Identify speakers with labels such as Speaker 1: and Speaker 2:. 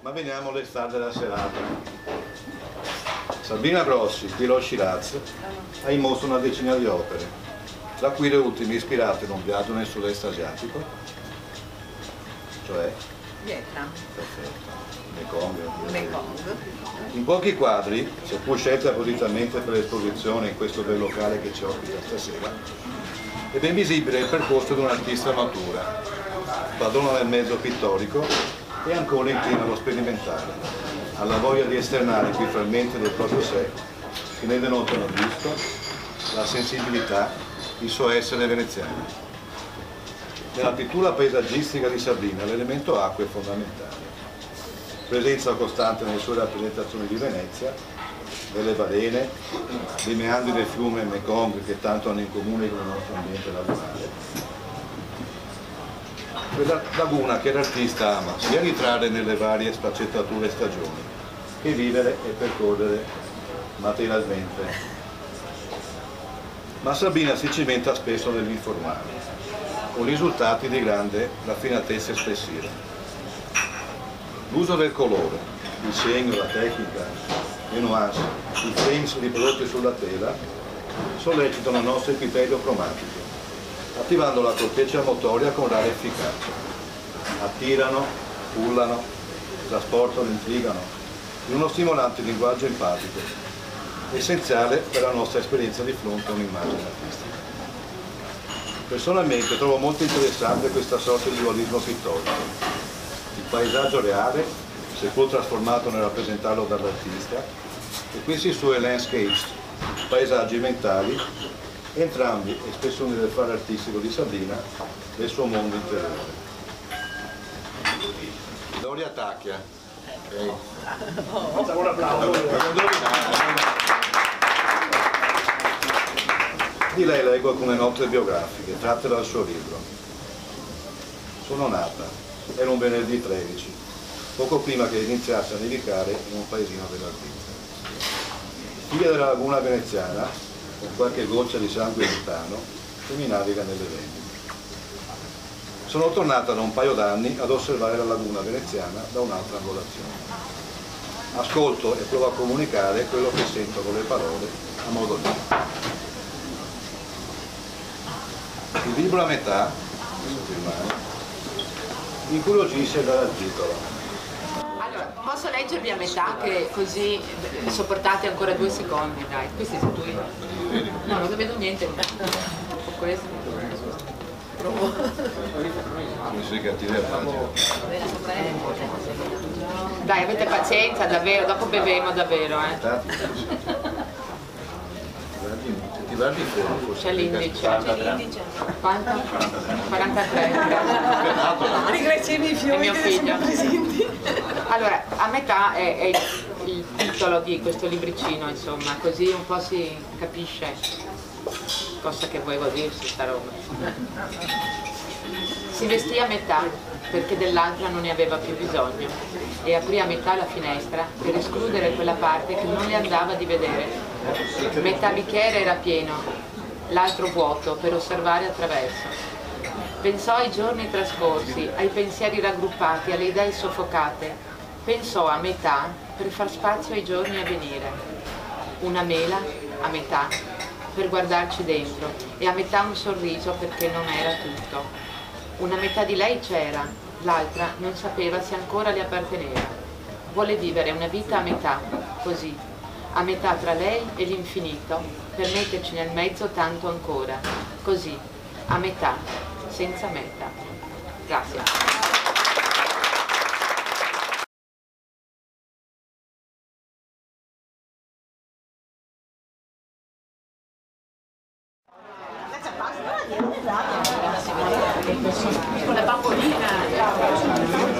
Speaker 1: Ma veniamo alle star della serata. Sabina Grossi, Piero Scirazzi, ha in mostra una decina di opere, da cui le ultime ispirate in un viaggio nel sud-est asiatico, cioè
Speaker 2: Vietnam.
Speaker 1: Perfetto,
Speaker 2: Mekong.
Speaker 1: In pochi quadri, seppur scelti appositamente per l'esposizione in questo bel locale che ci ospita stasera, è ben visibile il percorso di un'artista matura, padrona del mezzo pittorico e ancora inclina allo sperimentare, alla voglia di esternare quei frammenti del proprio sé che ne denotano il gusto, la sensibilità, il suo essere veneziano. Nella pittura paesaggistica di Sabina l'elemento acqua è fondamentale. Presenza costante nelle sue rappresentazioni di Venezia, delle balene, dei meandri del fiume Mekong che tanto hanno in comune con il nostro ambiente lagunare. Quella laguna che l'artista ama sia ritrarre nelle varie sfaccettature e stagioni, che vivere e percorrere materialmente. Ma Sabina si cimenta spesso nell'informale, con risultati di grande raffinatezza espressiva. L'uso del colore, il segno, la tecnica, le nuance, i frames riprodotti sulla tela sollecitano il nostro equilibrio cromatico, attivando la corteccia motoria con rara efficacia. Attirano, pullano, trasportano, intrigano, in uno stimolante linguaggio empatico, essenziale per la nostra esperienza di fronte a un'immagine artistica. Personalmente trovo molto interessante questa sorta di dualismo pittorico. Il paesaggio reale, seppur trasformato nel rappresentarlo dall'artista, e questi suoi landscapes, paesaggi mentali, entrambi espressioni del fare artistico di Sabina, del suo mondo interiore. Doria Tacchia. Okay.
Speaker 3: Facciamo un applauso.
Speaker 1: Di lei leggo alcune note biografiche tratte dal suo libro. Sono nata, era un venerdì 13, poco prima che iniziasse a nevicare in un paesino dell'Alpizia. Figlia della laguna veneziana, con qualche goccia di sangue gitano, che mi naviga nelle vene. Sono tornata da un paio d'anni ad osservare la laguna veneziana da un'altra angolazione. Ascolto e provo a comunicare quello che sento con le parole a modo mio. Il libro a metà, incuriosisce dall'articolo.
Speaker 2: Allora, posso leggervi a metà che così sopportate ancora 2 secondi, dai. Questi sono tu. No, non vedo niente. Questo.
Speaker 1: Come sei cattiva pagina.
Speaker 2: Dai, avete pazienza, davvero, dopo bevremo davvero,
Speaker 1: Se ti guardi fuori, forse
Speaker 2: C'è l'indice. Quanto? 43.
Speaker 3: Ringraziamo i fiori
Speaker 2: mio
Speaker 3: che
Speaker 2: figlio.
Speaker 3: sono presenti.
Speaker 2: Allora, a metà è il titolo di questo libricino, insomma, così un po' si capisce cosa che volevo dirsi sta roba. Si vestì a metà perché dell'altra non ne aveva più bisogno e aprì a metà la finestra per escludere quella parte che non le andava di vedere. Metà bicchiere era pieno, l'altro vuoto per osservare attraverso. Pensò ai giorni trascorsi, ai pensieri raggruppati, alle idee soffocate. Pensò a metà per far spazio ai giorni a venire. Una mela a metà per guardarci dentro e a metà un sorriso perché non era tutto. Una metà di lei c'era, l'altra non sapeva se ancora le apparteneva. Vuole vivere una vita a metà, così, a metà tra lei e l'infinito, per metterci nel mezzo tanto ancora, così, a metà, senza meta. Grazie. Con la bambolina.